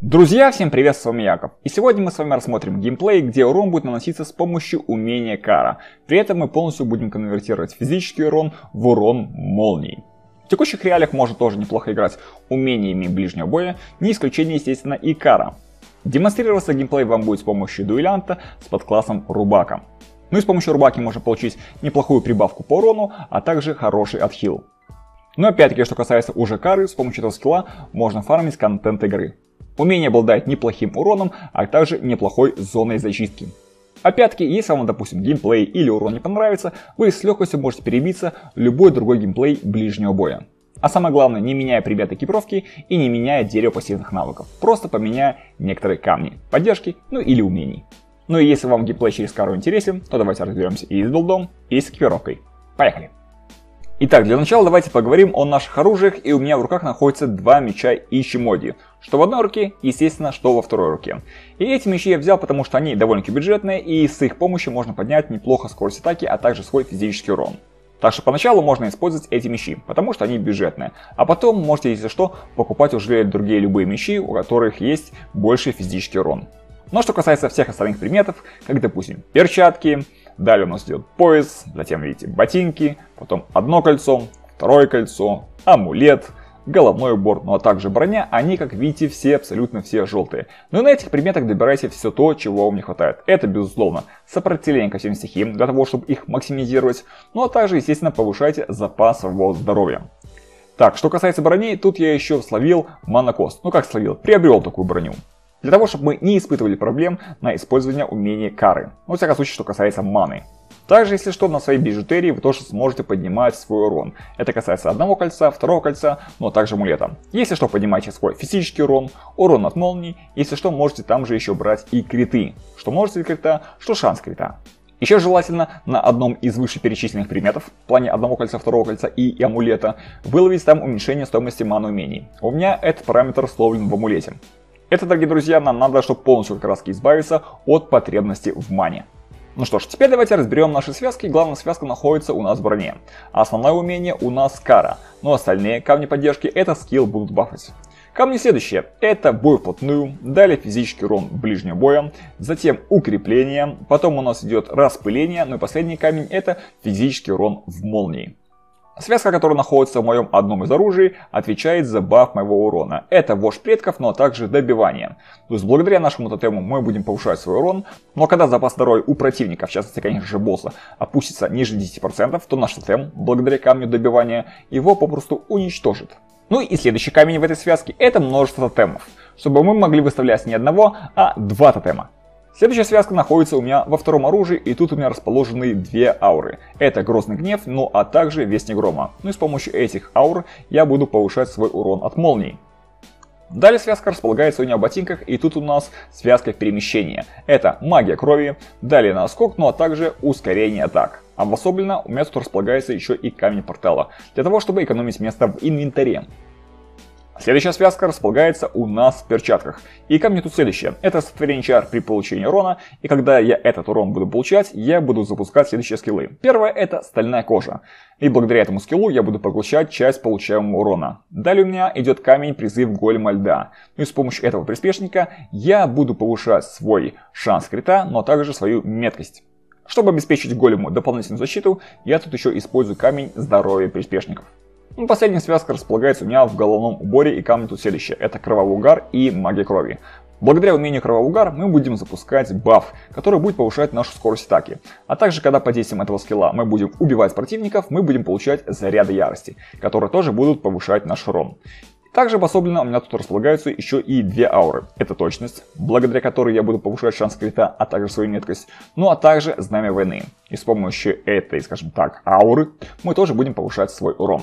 Друзья, всем привет, с вами Яков. И сегодня мы с вами рассмотрим геймплей, где урон будет наноситься с помощью умения Кара. При этом мы полностью будем конвертировать физический урон в урон молний. В текущих реалиях можно тоже неплохо играть умениями ближнего боя, не исключение, естественно, и Кара. Демонстрироваться геймплей вам будет с помощью дуэлянта с подклассом Рубака. Ну и с помощью Рубаки можно получить неплохую прибавку по урону, а также хороший отхил. Но опять-таки, что касается уже Кары, с помощью этого скилла можно фармить контент игры. Умение обладает неплохим уроном, а также неплохой зоной зачистки. Опять-таки, если вам, допустим, геймплей или урон не понравится, вы с легкостью можете перебиться в любой другой геймплей ближнего боя. А самое главное, не меняя предмет экипировки и не меняя дерево пассивных навыков. Просто поменяя некоторые камни, поддержки, ну или умений. Ну и если вам геймплей через Кару интересен, то давайте разберемся и с билдом, и с экипировкой. Поехали! Итак, для начала давайте поговорим о наших оружиях, и у меня в руках находятся два меча Ичимоди. Что в одной руке, естественно, что во второй руке. И эти мечи я взял, потому что они довольно-таки бюджетные, и с их помощью можно поднять неплохо скорость атаки, а также свой физический урон. Так что поначалу можно использовать эти мечи, потому что они бюджетные. А потом можете, если что, покупать уже другие любые мечи, у которых есть больший физический урон. Но что касается всех остальных предметов, как допустим перчатки, далее у нас идет пояс, затем видите ботинки, потом одно кольцо, второе кольцо, амулет, головной убор, ну а также броня, они, как видите, все абсолютно все желтые. Но и на этих предметах добирайте все то, чего вам не хватает. Это, безусловно, сопротивление ко всем стихиям, для того, чтобы их максимизировать, ну а также, естественно, повышайте запас своего здоровья. Так, что касается брони, тут я еще словил манакост. Ну как словил? Приобрел такую броню. Для того, чтобы мы не испытывали проблем на использование умения Кары. Ну, в всяком случае, что касается маны. Также, если что, на своей бижутерии вы тоже сможете поднимать свой урон. Это касается одного кольца, второго кольца, но также амулета. Если что, поднимайте свой физический урон, урон от молний. Если что, можете там же еще брать и криты. Что можете крита, что шанс крита. Еще желательно на одном из вышеперечисленных предметов, в плане одного кольца, второго кольца и амулета, выловить там уменьшение стоимости маны умений. У меня этот параметр словлен в амулете. Это, дорогие друзья, нам надо, чтобы полностью как раз избавиться от потребности в мане. Ну что ж, теперь давайте разберем наши связки. Главная связка находится у нас в броне. Основное умение у нас Кара, но остальные камни поддержки это скилл будут бафать. Камни следующие. Это бой вплотную, далее физический урон ближнего боя, затем укрепление, потом у нас идет распыление, ну и последний камень это физический урон в молнии. Связка, которая находится в моем одном из оружий, отвечает за баф моего урона. Это вождь предков, но также добивание. То есть благодаря нашему тотему мы будем повышать свой урон. Но когда запас здоровья у противника, в частности, конечно же, босса, опустится ниже 10%, то наш тотем, благодаря камню добивания, его попросту уничтожит. Ну и следующий камень в этой связке это множество тотемов, чтобы мы могли выставлять не одного, а два тотема. Следующая связка находится у меня во втором оружии, и тут у меня расположены две ауры. Это Грозный Гнев, ну а также Вестник Грома. Ну и с помощью этих аур я буду повышать свой урон от молний. Далее связка располагается у меня в ботинках, и тут у нас связка перемещения. Это Магия Крови, далее наскок, ну а также ускорение атак. А особенно у меня тут располагается еще и Камень Портала, для того чтобы экономить место в инвентаре. Следующая связка располагается у нас в перчатках. И камни тут следующее. Это сотворение чар при получении урона. И когда я этот урон буду получать, я буду запускать следующие скиллы. Первое это стальная кожа. И благодаря этому скиллу я буду поглощать часть получаемого урона. Далее у меня идет камень призыв голема льда. Ну и с помощью этого приспешника я буду повышать свой шанс крита, но также свою меткость. Чтобы обеспечить голему дополнительную защиту, я тут еще использую камень здоровья приспешников. Ну, последняя связка располагается у меня в головном уборе, и камни тут следующие. Это Кровавый Угар и Магия Крови. Благодаря умению Кровавый Угар мы будем запускать баф, который будет повышать нашу скорость атаки. А также, когда под действием этого скилла мы будем убивать противников, мы будем получать заряды ярости, которые тоже будут повышать наш урон. Также обособленно у меня тут располагаются еще и две ауры. Это точность, благодаря которой я буду повышать шанс крита, а также свою меткость. Ну а также Знамя Войны. И с помощью этой, скажем так, ауры мы тоже будем повышать свой урон.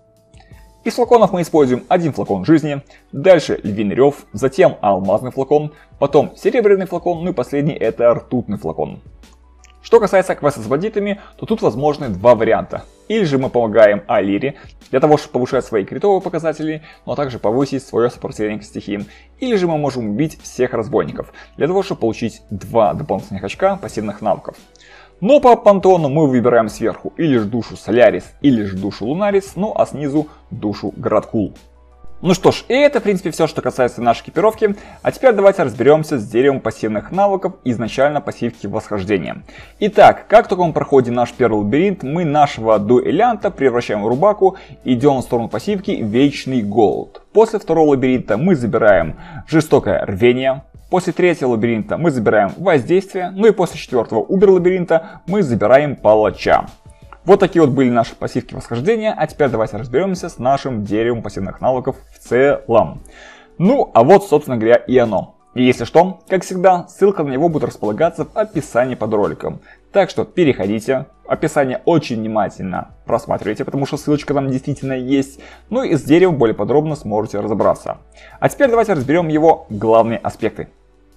Из флаконов мы используем один флакон жизни, дальше Львиный Рев, затем алмазный флакон, потом серебряный флакон, ну и последний это ртутный флакон. Что касается квеста с бандитами, то тут возможны два варианта. Или же мы помогаем Алире для того, чтобы повышать свои критовые показатели, но также повысить свое сопротивление к стихиям. Или же мы можем убить всех разбойников для того, чтобы получить два дополнительных очка пассивных навыков. Но по пантеону мы выбираем сверху или же душу Солярис, или же душу Лунарис, ну а снизу душу Градкул. Ну что ж, и это в принципе все, что касается нашей экипировки. А теперь давайте разберемся с деревом пассивных навыков изначально пассивки восхождения. Итак, как только мы проходим наш первый лабиринт, мы нашего дуэлянта превращаем в рубаку и идем в сторону пассивки Вечный Голод. После второго лабиринта мы забираем Жестокое Рвение. После третьего лабиринта мы забираем Воздействие. Ну и после четвертого убер-лабиринта мы забираем Палача. Вот такие вот были наши пассивки восхождения, а теперь давайте разберемся с нашим деревом пассивных навыков в целом. Ну, а вот, собственно говоря, и оно. И если что, как всегда, ссылка на него будет располагаться в описании под роликом. Так что переходите, описание очень внимательно просматривайте, потому что ссылочка там действительно есть. Ну и с деревом более подробно сможете разобраться. А теперь давайте разберем его главные аспекты.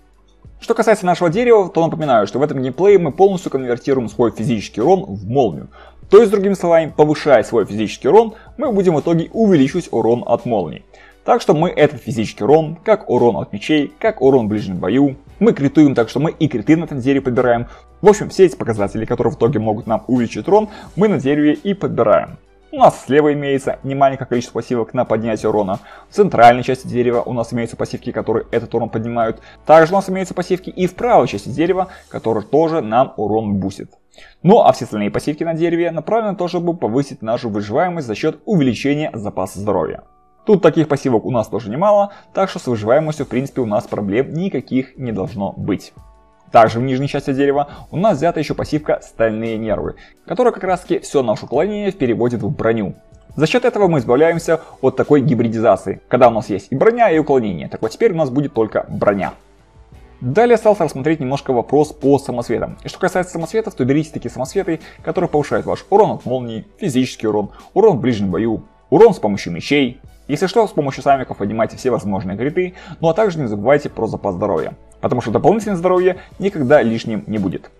Что касается нашего дерева, то напоминаю, что в этом геймплее мы полностью конвертируем свой физический урон в молнию. То есть, другими словами, повышая свой физический урон, мы будем в итоге увеличивать урон от молний. Так что мы этот физический урон, как урон от мечей, как урон в ближнем бою, мы критуем, так что мы и криты на этом дереве подбираем. В общем, все эти показатели, которые в итоге могут нам увеличить урон, мы на дереве и подбираем. У нас слева имеется немаленькое количество пассивок на поднятие урона. В центральной части дерева у нас имеются пассивки, которые этот урон поднимают. Также у нас имеются пассивки и в правой части дерева, которые тоже нам урон бусит. Ну а все остальные пассивки на дереве направлены тоже, чтобы повысить нашу выживаемость за счет увеличения запаса здоровья. Тут таких пассивок у нас тоже немало, так что с выживаемостью в принципе у нас проблем никаких не должно быть. Также в нижней части дерева у нас взята еще пассивка «Стальные нервы», которая как раз таки все наше уклонение переводит в броню. За счет этого мы избавляемся от такой гибридизации, когда у нас есть и броня, и уклонение. Так вот теперь у нас будет только броня. Далее осталось рассмотреть немножко вопрос по самосветам. И что касается самосветов, то берите такие самосветы, которые повышают ваш урон от молнии, физический урон, урон в ближнем бою, урон с помощью мечей. Если что, с помощью самиков поднимайте все возможные криты, ну а также не забывайте про запас здоровья, потому что дополнительное здоровье никогда лишним не будет.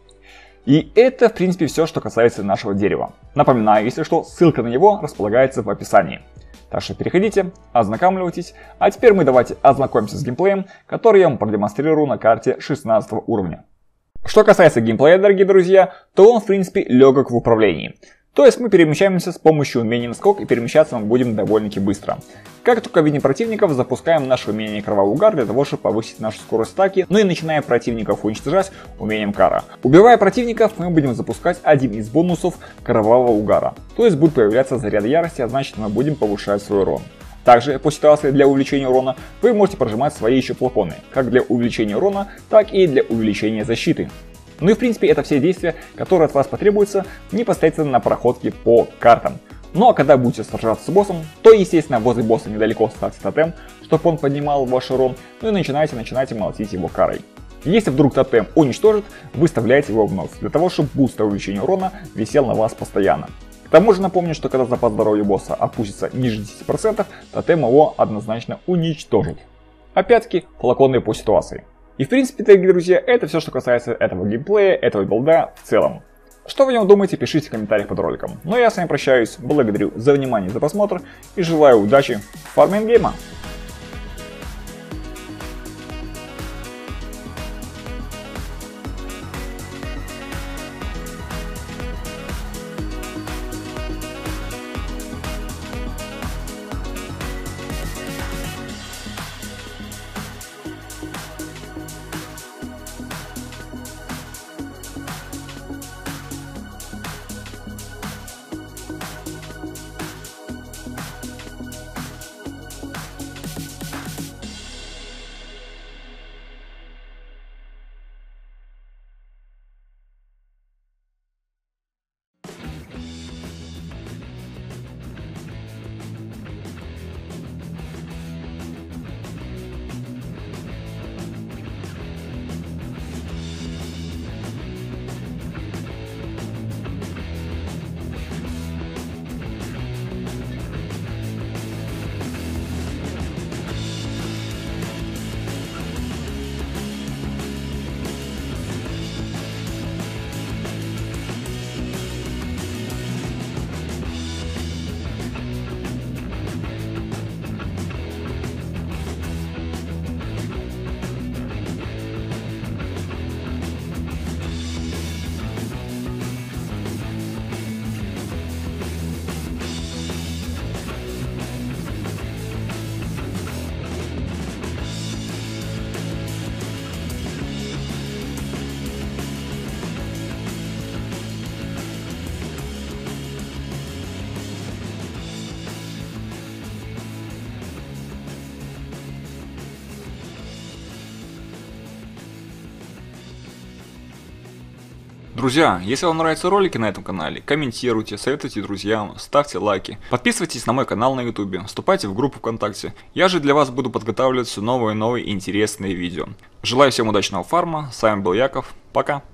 И это в принципе все, что касается нашего дерева. Напоминаю, если что, ссылка на него располагается в описании. Так что переходите, ознакомьтесь, а теперь мы давайте ознакомимся с геймплеем, который я вам продемонстрирую на карте 16 уровня. Что касается геймплея, дорогие друзья, то он в принципе легок в управлении. То есть мы перемещаемся с помощью умения наскок и перемещаться мы будем довольно-таки быстро. Как только видим противников, запускаем наше умение Кровавый Угар для того, чтобы повысить нашу скорость атаки, ну и начинаем противников уничтожать умением Кара. Убивая противников, мы будем запускать один из бонусов Кровавого Угара. То есть будут появляться заряды ярости, а значит мы будем повышать свой урон. Также по ситуации для увеличения урона вы можете прожимать свои еще плафоны, как для увеличения урона, так и для увеличения защиты. Ну и в принципе это все действия, которые от вас потребуются непосредственно на проходке по картам. Ну а когда будете сражаться с боссом, то естественно возле босса недалеко ставьте тотем, чтобы он поднимал ваш урон, ну и начинайте молотить его карой. Если вдруг тотем уничтожит, вы вставляете его вновь, для того чтобы бустер увеличения урона висел на вас постоянно. К тому же напомню, что когда запас здоровья босса опустится ниже 10%, тотем его однозначно уничтожит. Опять-таки флаконы по ситуации. И в принципе, дорогие друзья, это все, что касается этого геймплея, этого билда в целом. Что вы о нем думаете, пишите в комментариях под роликом. Ну а я с вами прощаюсь, благодарю за внимание, за просмотр и желаю удачи в фарме эндгейма. Друзья, если вам нравятся ролики на этом канале, комментируйте, советуйте друзьям, ставьте лайки, подписывайтесь на мой канал на YouTube, вступайте в группу ВКонтакте. Я же для вас буду подготавливать все новые и новые интересные видео. Желаю всем удачного фарма, с вами был Яков, пока!